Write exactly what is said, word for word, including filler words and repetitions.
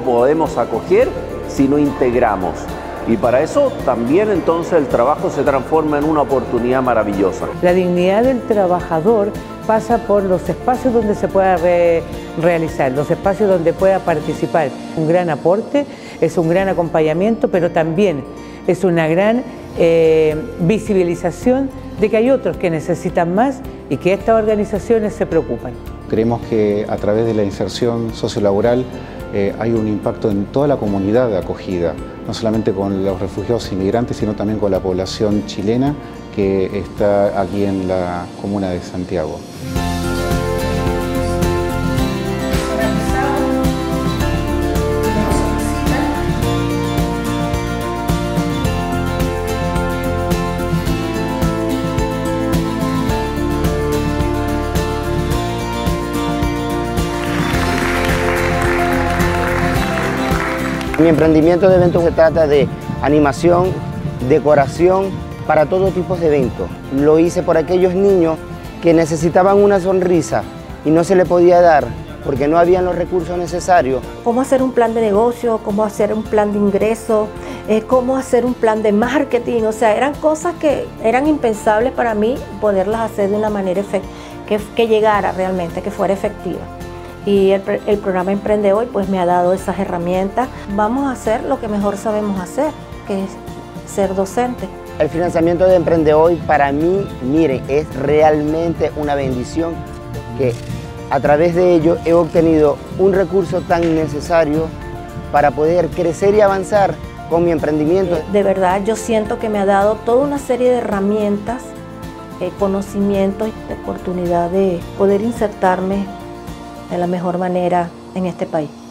podemos acoger si no integramos. Y para eso también entonces el trabajo se transforma en una oportunidad maravillosa. La dignidad del trabajador pasa por los espacios donde se pueda re realizar, los espacios donde pueda participar. Un gran aporte, es un gran acompañamiento, pero también es una gran eh, visibilización de que hay otros que necesitan más y que estas organizaciones se preocupan. Creemos que a través de la inserción sociolaboral eh, hay un impacto en toda la comunidad de acogida, no solamente con los refugiados inmigrantes, sino también con la población chilena que está aquí en la comuna de Santiago. Mi emprendimiento de eventos se trata de animación, decoración para todo tipo de eventos. Lo hice por aquellos niños que necesitaban una sonrisa y no se le podía dar porque no habían los recursos necesarios. Cómo hacer un plan de negocio, cómo hacer un plan de ingreso, eh, cómo hacer un plan de marketing. O sea, eran cosas que eran impensables para mí poderlas hacer de una manera que, que llegara realmente, que fuera efectiva. Y el, el programa Emprende Hoy pues me ha dado esas herramientas. Vamos a hacer lo que mejor sabemos hacer, que es ser docente. El financiamiento de Emprende Hoy para mí, miren, es realmente una bendición que a través de ello he obtenido un recurso tan necesario para poder crecer y avanzar con mi emprendimiento. De verdad yo siento que me ha dado toda una serie de herramientas, eh, conocimientos y oportunidad de poder insertarme de la mejor manera en este país.